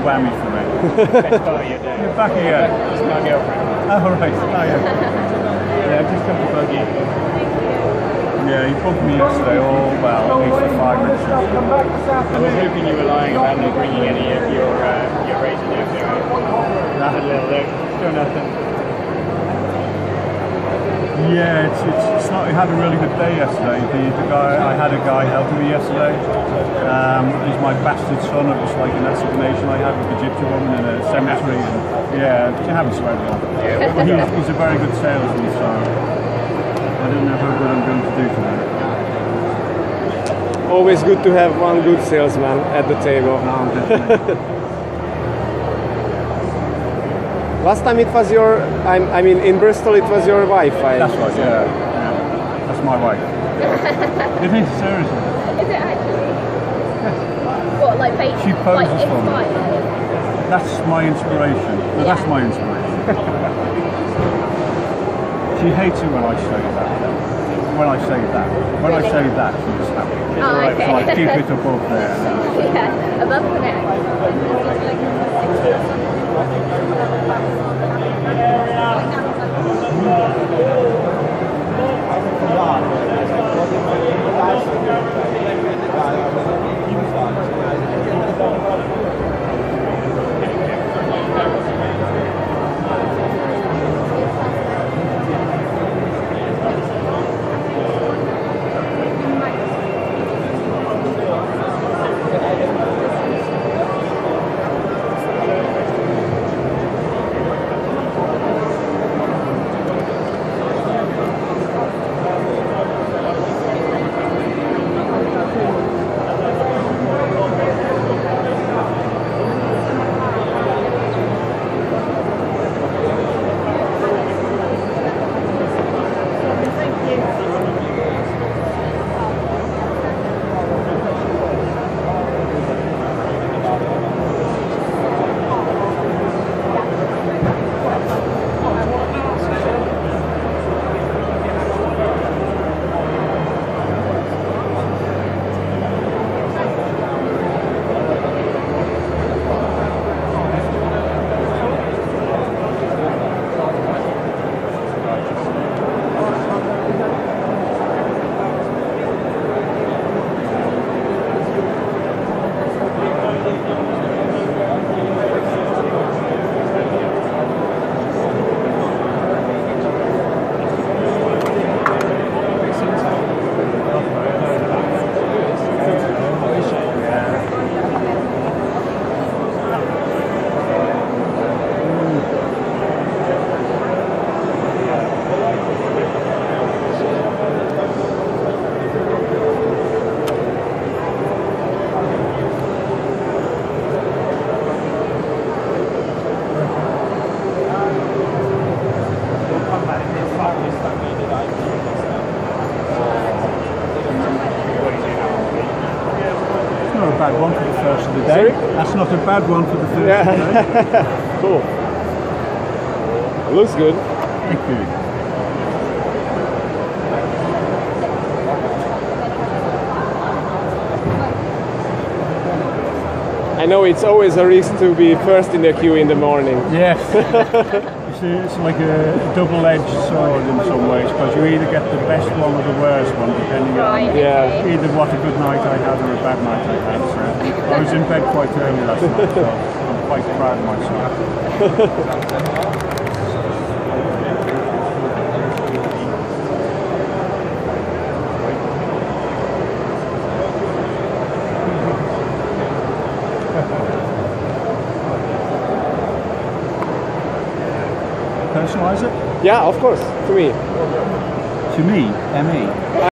whammy for me. Best part of your day. You're back again. It's my girlfriend. Oh, right. Oh, yeah. Yeah, I've just come to bug you. Yeah, he booked me yesterday, at least for 5 minutes. I was hoping you were lying about not bringing any of your razor down there. Have a little look. Still nothing. Yeah, it's not. He had a really good day yesterday. I had a guy helping me yesterday. He's my bastard son. It was like an assignation I had with the gypsy woman in a cemetery. And yeah, you haven't swear at all. But he's a very good salesman, so I don't know how good I'm going to do today. Always good to have one good salesman at the table. No, definitely. Last time it was your, I mean in Bristol it was your wife. That's right, yeah. That's my wife. It is, seriously. Is it actually? What, like fake? She poses like, for me. inspired? That's my inspiration. Well, that's my inspiration. She hates it when I say that. When I say that. When I say that, she's happy. Oh, okay. So I keep it above there. Yeah, above the neck. Bad one for the first of the day. Sorry? That's not a bad one for the first of the day. Cool. Looks good. Thank you. I know it's always a risk to be first in the queue in the morning. Yes. It's like a double-edged sword in some ways, because you either get the best one or the worst one, depending on either what a good night I had or a bad night I had. So I was in bed quite early last night, so I'm quite proud of myself. Personalise it? Yeah, of course, to me. To me, ME.